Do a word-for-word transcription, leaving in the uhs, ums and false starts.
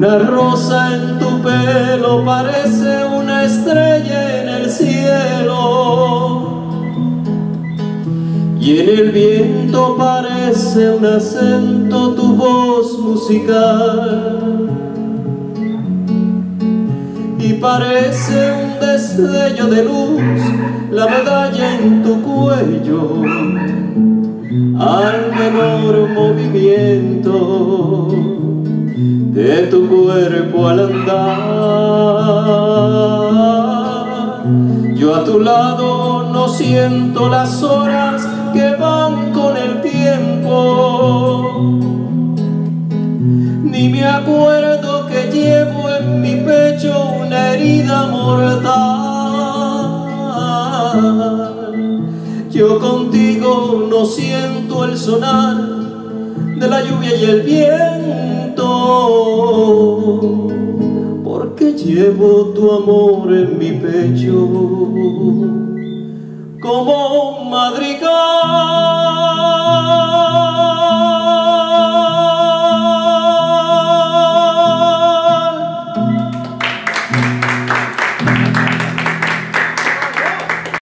Una rosa en tu pelo parece una estrella en el cielo, y en el viento parece un acento tu voz musical, y parece un destello de luz la medalla en tu cuello al menor movimiento de tu cuerpo al andar. Yo a tu lado no siento las horas que van con el tiempo, ni me acuerdo que llevo en mi pecho una herida mortal. Yo contigo no siento el sonar de la lluvia y el viento, porque llevo tu amor en mi pecho como un madrigal.